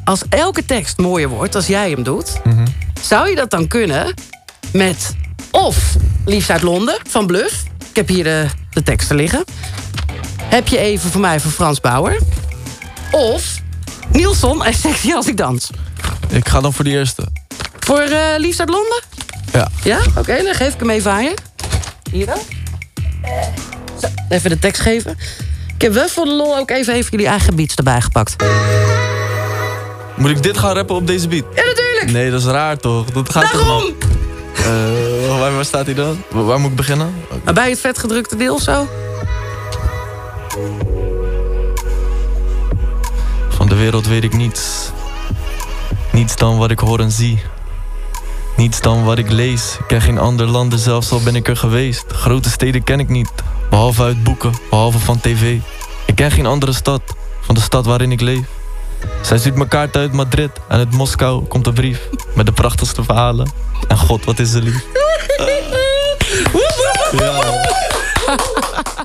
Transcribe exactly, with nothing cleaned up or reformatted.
als elke tekst mooier wordt als jij hem doet... Mm-hmm. zou je dat dan kunnen met of Liefst uit Londen van Bluff. Ik heb hier de, de teksten liggen. Heb je even voor mij van Frans Bauer. Of Nielson en Sexy als ik dans. Ik ga dan voor die eerste. Voor uh, Liefst uit Londen? Ja. Ja? Oké, okay, dan geef ik hem even aan je. Hier dan. Zo, even de tekst geven. Ik heb wel voor de lol ook even, even jullie eigen beats erbij gepakt. Moet ik dit gaan rappen op deze beat? Ja, natuurlijk! Nee, dat is raar toch? Dat gaat Daarom! Toch uh, waar, waar staat hij dan? Waar, waar moet ik beginnen? Okay. Bij het vetgedrukte deel of zo? Van de wereld weet ik niets. Niets dan wat ik hoor en zie. Niets dan wat ik lees. Ik ken geen ander land, zelfs al ben ik er geweest. Grote steden ken ik niet, behalve uit boeken, behalve van tv. Ik ken geen andere stad, van de stad waarin ik leef. Zij stuurt me kaart uit Madrid en uit Moskou komt een brief met de prachtigste verhalen. En god, wat is ze lief. Ja.